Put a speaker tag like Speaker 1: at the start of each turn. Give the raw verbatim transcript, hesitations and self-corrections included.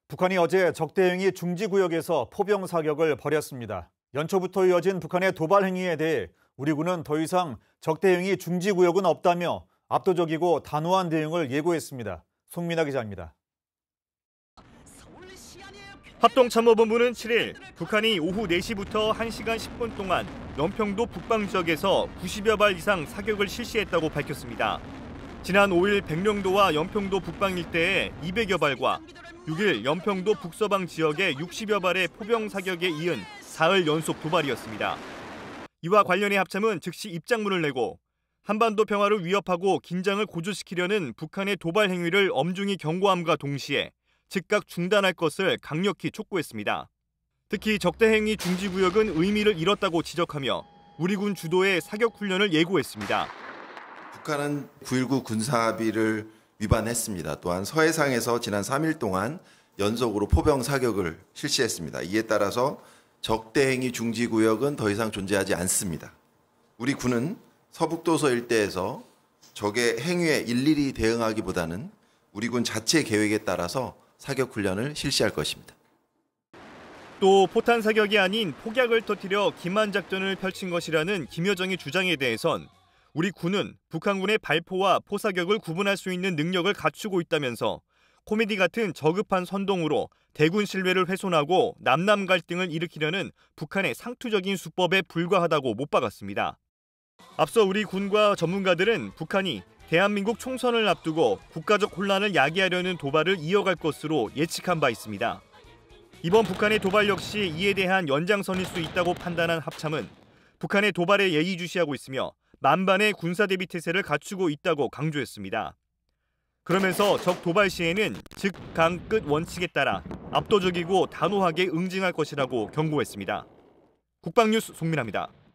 Speaker 1: 북한이 어제 적대행위 중지구역에서 포병 사격을 벌였습니다. 연초부터 이어진 북한의 도발 행위에 대해 우리 군은 더 이상 적대행위 중지구역은 없다며 압도적이고 단호한 대응을 예고했습니다. 송민아 기자입니다.
Speaker 2: 합동참모본부는 칠 일 북한이 오후 네 시부터 한 시간 십 분 동안 연평도 북방 지역에서 구십여 발 이상 사격을 실시했다고 밝혔습니다. 지난 오 일 백령도와 연평도 북방 일대에 이백여 발과 육 일 연평도 북서방 지역의 육십여 발의 포병 사격에 이은 사흘 연속 도발이었습니다. 이와 관련해 합참은 즉시 입장문을 내고 한반도 평화를 위협하고 긴장을 고조시키려는 북한의 도발 행위를 엄중히 경고함과 동시에 즉각 중단할 것을 강력히 촉구했습니다. 특히 적대행위 중지구역은 의미를 잃었다고 지적하며 우리 군 주도의 사격훈련을 예고했습니다.
Speaker 3: 북한은 구일구 군사합의를 위반했습니다. 또한 서해상에서 지난 삼 일 동안 연속으로 포병 사격을 실시했습니다. 이에 따라서 적대행위 중지구역은 더 이상 존재하지 않습니다. 우리 군은 서북도서 일대에서 적의 행위에 일일이 대응하기보다는 우리 군 자체 계획에 따라서 사격 훈련을 실시할 것입니다.
Speaker 2: 또 포탄 사격이 아닌 폭약을 터뜨려 기만 작전을 펼친 것이라는 김여정의 주장에 대해선 우리 군은 북한군의 발포와 포사격을 구분할 수 있는 능력을 갖추고 있다면서 코미디 같은 저급한 선동으로 대군 신뢰를 훼손하고 남남 갈등을 일으키려는 북한의 상투적인 수법에 불과하다고 못 박았습니다. 앞서 우리 군과 전문가들은 북한이 대한민국 총선을 앞두고 국가적 혼란을 야기하려는 도발을 이어갈 것으로 예측한 바 있습니다. 이번 북한의 도발 역시 이에 대한 연장선일 수 있다고 판단한 합참은 북한의 도발에 예의주시하고 있으며 만반의 군사대비 태세를 갖추고 있다고 강조했습니다. 그러면서 적 도발 시에는 즉, 강, 끝 원칙에 따라 압도적이고 단호하게 응징할 것이라고 경고했습니다. 국방뉴스 송민아입니다.